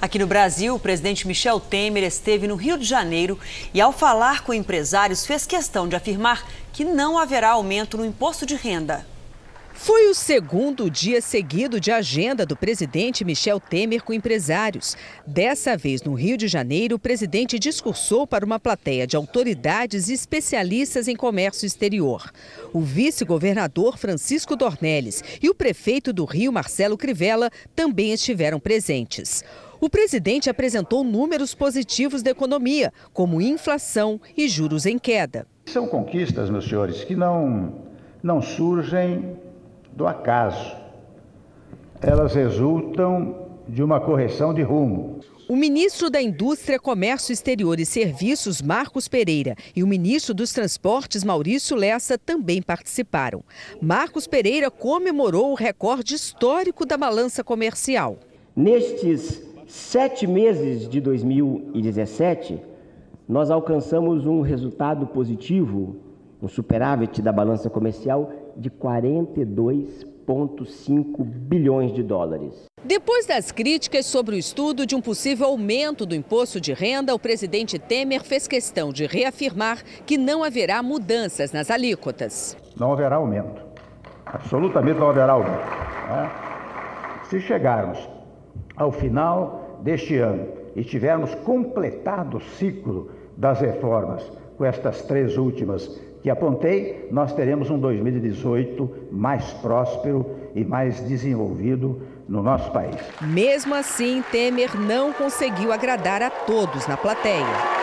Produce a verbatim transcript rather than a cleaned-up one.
Aqui no Brasil, o presidente Michel Temer esteve no Rio de Janeiro e, ao falar com empresários, fez questão de afirmar que não haverá aumento no imposto de renda. Foi o segundo dia seguido de agenda do presidente Michel Temer com empresários. Dessa vez, no Rio de Janeiro, o presidente discursou para uma plateia de autoridades e especialistas em comércio exterior. O vice-governador Francisco Dornelles e o prefeito do Rio, Marcelo Crivella, também estiveram presentes. O presidente apresentou números positivos da economia, como inflação e juros em queda. São conquistas, meus senhores, que não, não surgem do acaso. Elas resultam de uma correção de rumo. O ministro da Indústria, Comércio Exterior e Serviços, Marcos Pereira, e o ministro dos Transportes, Maurício Lessa, também participaram. Marcos Pereira comemorou o recorde histórico da balança comercial. Nestes sete meses de dois mil e dezessete, nós alcançamos um resultado positivo, um superávit da balança comercial de quarenta e dois vírgula cinco bilhões de dólares. Depois das críticas sobre o estudo de um possível aumento do imposto de renda, o presidente Temer fez questão de reafirmar que não haverá mudanças nas alíquotas. Não haverá aumento. Absolutamente não haverá aumento. Né? Se chegarmos ao final deste ano e tivermos completado o ciclo das reformas com estas três últimas que apontei, nós teremos um dois mil e dezoito mais próspero e mais desenvolvido no nosso país. Mesmo assim, Temer não conseguiu agradar a todos na plateia.